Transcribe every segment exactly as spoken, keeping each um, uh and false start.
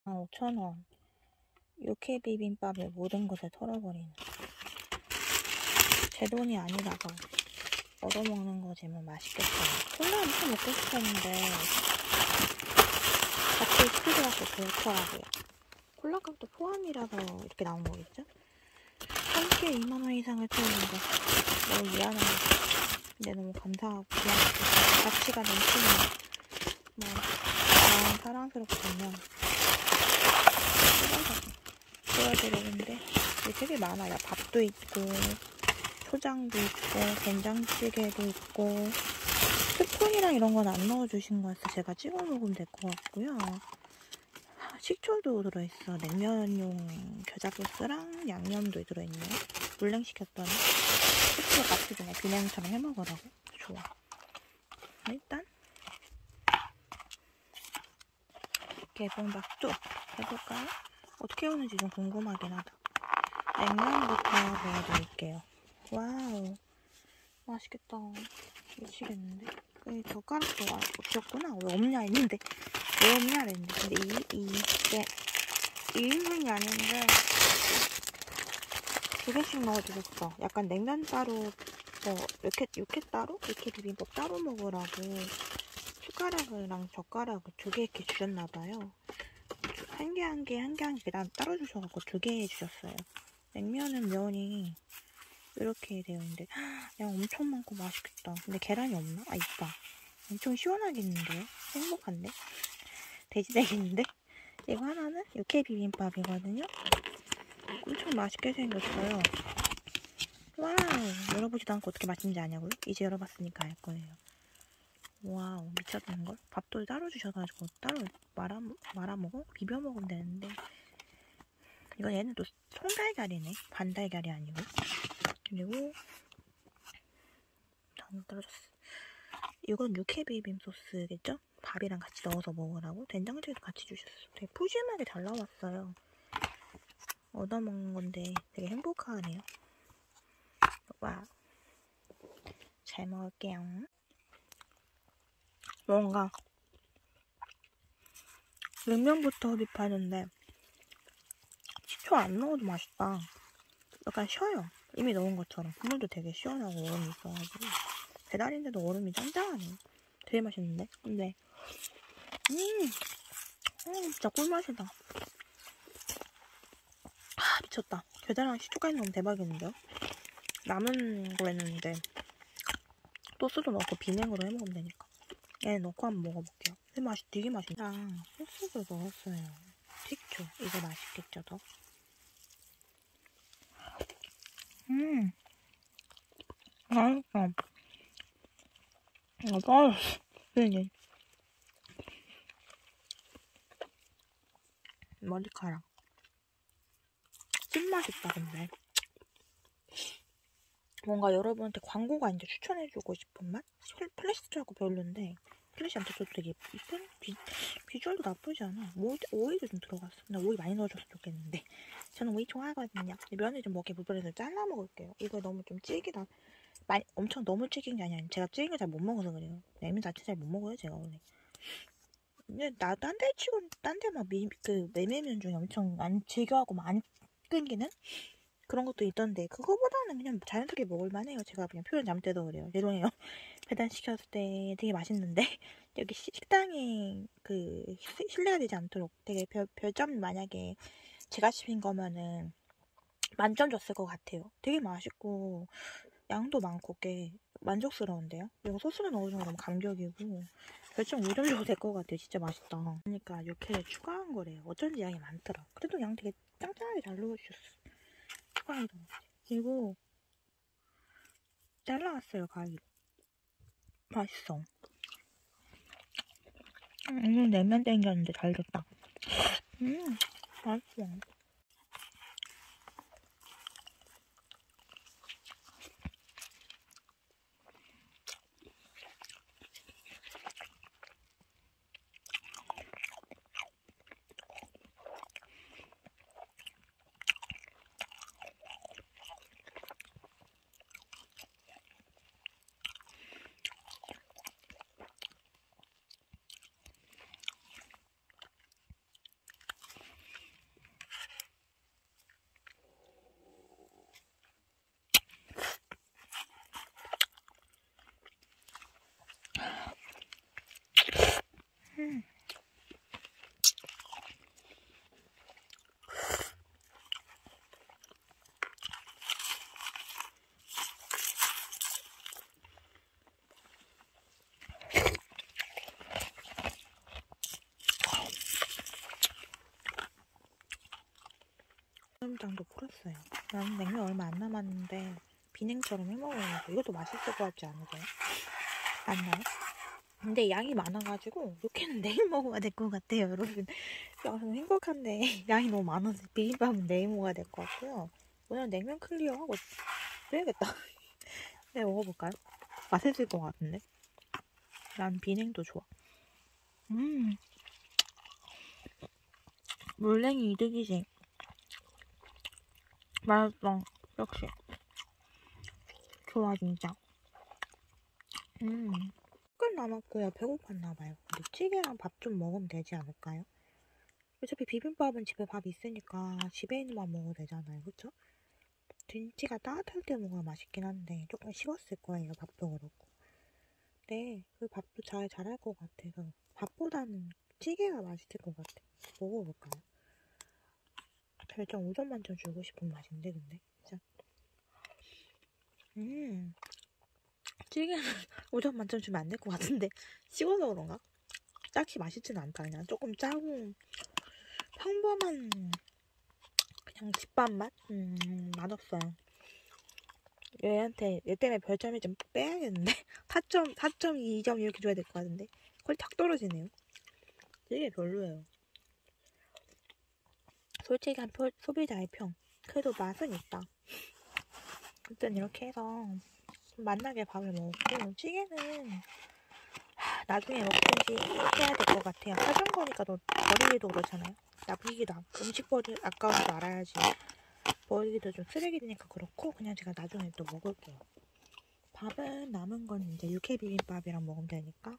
아, 오천 원. 육회 비빔밥에 모든 것을 털어버리는. 제 돈이 아니라서 얻어먹는 거지만 맛있겠어요. 콜라 엄청 먹고 싶었는데 같이 시켜줘갖고 좋더라고요. 콜라 값도 포함이라서 이렇게 나온 거겠죠? 한 끼에 이만 원 이상을 태우는 거 너무 미안한 거죠. 근데 너무 감사하고 미안하고 가치가 넘치는 뭐 마음 사랑스럽군요. 보여드리는데 이게 되게 많아요. 밥도 있고 초장도 있고 된장찌개도 있고 스푼이랑 이런 건 안 넣어주신 것 같아서 제가 찍어 먹으면 될 것 같고요. 식초도 들어있어. 냉면용 겨자소스랑 양념도 들어있네요. 물냉시켰더니 스프 같이 그냥 비냉처럼 해먹으라고. 좋아. 일단 개봉박도 해볼까요? 어떻게 오는지 좀 궁금하긴 하다. 냉면부터 보여드릴게요. 와우, 맛있겠다. 미치겠는데? 여기 젓가락도 없었구나. 왜 없냐 했는데 왜 없냐 그랬는데 근데 이, 이, 이게 일 인분이 아닌데 두 개씩 넣어주셨어. 약간 냉면 따로 뭐 육회, 육회 따로? 육회 비빔밥 따로 먹으라고 숟가락이랑 젓가락을 두 개 이렇게 주셨나봐요. 한 개 한 개 한 개 한 개 난 따로 주셔갖고 두 개 해주셨어요. 냉면은 면이 이렇게 되어 있는데 양 엄청 많고 맛있겠다. 근데 계란이 없나? 아 있다. 엄청 시원하겠는데요? 행복한데? 돼지 되겠는데? 이거 하나는 육회 비빔밥이거든요? 엄청 맛있게 생겼어요. 와우! 열어보지도 않고 어떻게 맛있는지 아냐고요? 이제 열어봤으니까 알 거예요. 와우, 미쳤는걸? 밥도 따로 주셔가지고 따로 말아, 말아먹어? 비벼 먹으면 되는데 이건 얘는 또 송달걀이네. 반달걀이 아니고. 그리고 당 떨어졌어. 이건 육회 비빔 소스겠죠? 밥이랑 같이 넣어서 먹으라고 된장찌개도 같이 주셨어. 되게 푸짐하게 잘 나왔어요. 얻어먹는 건데 되게 행복하네요. 와, 잘 먹을게요. 뭔가 냉면부터 흡입하는데 식초 안 넣어도 맛있다. 약간 쉬어요. 이미 넣은 것처럼. 국물도 되게 시원하고 얼음이 있어가지고 배달인데도 얼음이 짱짱하네. 되게 맛있는데? 근데 음, 음 진짜 꿀맛이다. 아 미쳤다. 겨자랑 식초까지 넣으면 대박이었는데요? 남은 거 했는데 소스도 넣고 비냉으로 해먹으면 되니까 얘 넣고 한번 먹어볼게요. 근데 맛이 되게 맛있다. 아, 소스도 넣었어요. 식초. 이거 맛있겠죠 더? 음 맛있어. 이거 떨어졌어. 그지? 머리카락. 찐맛 있다 근데. 뭔가 여러분한테 광고가 아닌데 추천해주고 싶은 맛? 플래시하고 별론데 플래시한테 줘도 되게 이쁜? 비, 비주얼도 나쁘지 않아. 오이, 오이도 좀 들어갔어. 나 오이 많이 넣어줬으면 좋겠는데 저는 오이 좋아하거든요. 면을 좀 먹게 부분에서 잘라 먹을게요. 이거 너무 좀 질기다. 많이, 엄청 너무 질긴 게 아니야. 제가 질긴 걸 잘 못 먹어서 그래요. 냉면 자체 잘 못 먹어요 제가 원래. 근데 나 딴 데 치고 딴 데 막 그 메밀면 중에 엄청 안 질겨하고 막 안 끊기는 그런 것도 있던데 그거보다는 그냥 자연스럽게 먹을만해요. 제가 그냥 표현 잘못해서 그래요. 죄송해요. 배달시켰을 때 되게 맛있는데 여기 식당에 그 신뢰가 되지 않도록 되게 별, 별점 만약에 제가 시킨 거면은 만점 줬을 것 같아요. 되게 맛있고 양도 많고 꽤 만족스러운데요. 이거 소스를 넣어주는 거 너무 감격이고 별점 오 점 줘도 될 것 같아요. 진짜 맛있다. 그러니까 육회를 추가한 거래요. 어쩐지 양이 많더라. 그래도 양 되게 짱짱하게 잘 넣어주셨어. 추가해서 그리고 잘라왔어요 가위. 맛있어. 음, 냉면 땡겼는데 잘 됐다. 음, 맛있어. 양념장도 풀었어요. 나는 냉면 얼마 안 남았는데 비냉처럼 해먹으면서 이것도 맛있을 것 같지 않으세요? 맞나요? 근데 양이 많아가지고 이렇게는 내일 먹어야 될 것 같아요, 여러분. 저는 행복한데 양이 너무 많아서 비빔밥은 내일 먹어야 될 것 같고요. 오늘 냉면 클리어하고 그래야겠다. 네, 먹어볼까요? 맛있을 것 같은데? 난 비냉도 좋아. 음, 물냉이 이득이지. 맛있어. 역시. 좋아, 진짜. 음. 끝 남았고요. 배고팠나봐요. 근데 찌개랑 밥 좀 먹으면 되지 않을까요? 어차피 비빔밥은 집에 밥 있으니까 집에 있는 밥 먹어도 되잖아요. 그쵸? 김치가 따뜻할 때 먹어야 맛있긴 한데 조금 식었을 거예요. 밥도 그렇고. 네, 그 밥도 잘 잘할 것 같아서 밥보다는 찌개가 맛있을 것 같아. 먹어볼까요? 별점 오 점 만점 주고 싶은 맛인데 근데 진짜. 음, 찌개는 오 점 만점 주면 안 될 것 같은데 식어서 그런가? 딱히 맛있진 않다. 그냥 조금 짜고 평범한 그냥 집밥 맛? 음, 맛없어요. 얘한테 얘 때문에 별점을 좀 빼야겠는데 사 점, 사 점 이 점 이렇게 줘야 될 것 같은데 거의 탁 떨어지네요. 되게 별로예요. 솔직한 표, 소비자의 평. 그래도 맛은 있다. 아무튼 이렇게 해서 맛나게 밥을 먹고 찌개는 하, 나중에 먹든지 해야 될 것 같아요. 사준 거니까 너 버리기도 그렇잖아요. 나쁘기도 하고 음식 버리 아까운 줄 알아야지. 버리기도 좀 쓰레기니까 그렇고 그냥 제가 나중에 또 먹을게요. 밥은 남은 건 이제 육회 비빔밥이랑 먹으면 되니까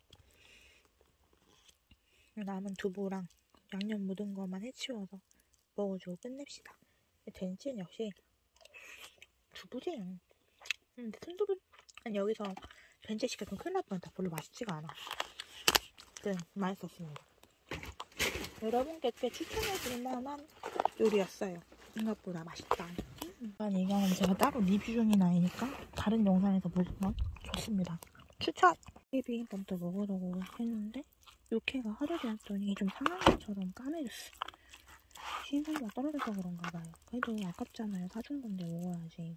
남은 두부랑 양념 묻은 것만 해치워서 먹어주고 끝냅시다. 된치는 역시 두부지. 근데 순두부 아니 여기서 된치 시켜서 큰일 날 뻔했다. 별로 맛있지가 않아. 네, 맛있었습니다. 여러분께 꽤 추천해줄 만한 요리였어요. 생각보다 맛있다. 일단 이거는 제가 따로 리뷰 중인 아이니까 다른 영상에서 보시면 좋습니다. 추천! 비빔밥도 먹으려고 했는데 육회가 하루 지났더니 좀 상한 것처럼 까매졌어. 신선도가 떨어져서 그런가 봐요. 그래도 아깝잖아요. 사준 건데 먹어야지.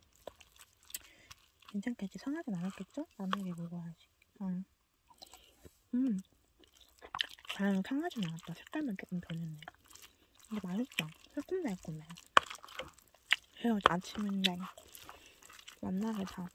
괜찮겠지? 상하진 않았겠죠? 나중에 먹어야지. 응. 음. 다행히 상하진 않았다. 색깔만 조금 변했네. 근데 맛있다. 새콤달콤해. 그래서 아침인데 만나게 다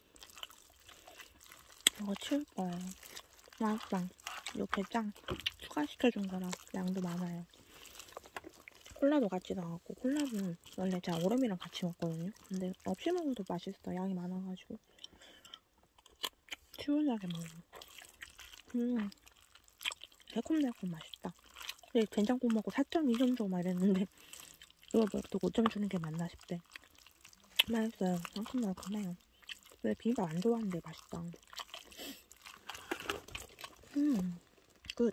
이거 치울 거예요. 맛있다. 이렇게 짱 추가시켜준 거라 양도 많아요. 콜라도 같이 나왔고 콜라는 원래 제가 얼음이랑 같이 먹거든요. 근데 없이 먹어도 맛있어. 양이 많아가지고 시원하게 먹어. 음, 새콤달콤 맛있다. 근데 된장국 먹고 사 점 이 점 줘 막 이랬는데 이거 또 오 점 주는 게 맞나 싶대. 맛있어요. 상큼달콤해요. 근데 비빔밥 안 좋아하는데 맛있다. 음, 굿.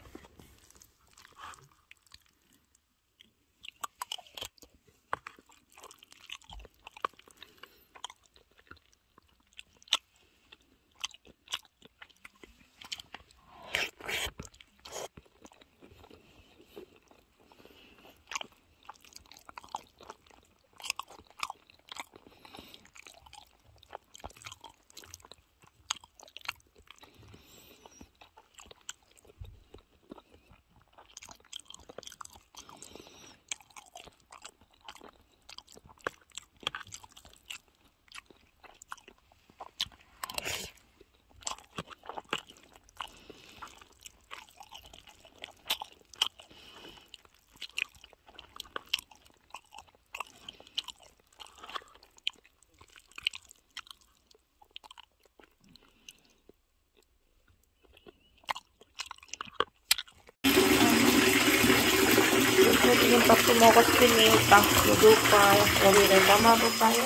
비빔밥도 먹었으니까 누굴까요? 여기를 담아볼까요?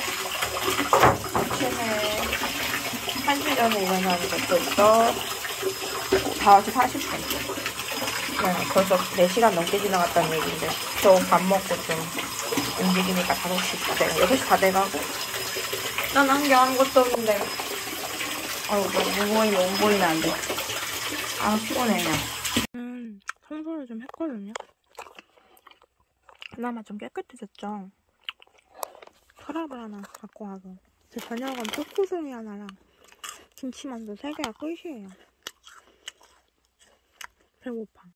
아침에 한 시 전에 일어나는 것도 있어. 다섯 시 사십 분. 네, 벌써 네 시간 넘게 지나갔다는 얘기인데 저 밥 먹고 좀 움직이니까 다섯 시 다 돼가 여섯 시 다 돼가고 난 한 게 아무것도 없는데 아이고 무거우면 못 보이면 안 돼. 아 피곤해 그냥. 음, 청소를 좀 했거든요. 그나마 좀 깨끗해졌죠. 크랩을 하나 갖고 가고. 제 저녁은 토쿠송이 하나랑 김치만두 세 개가 끝이에요. 배고파.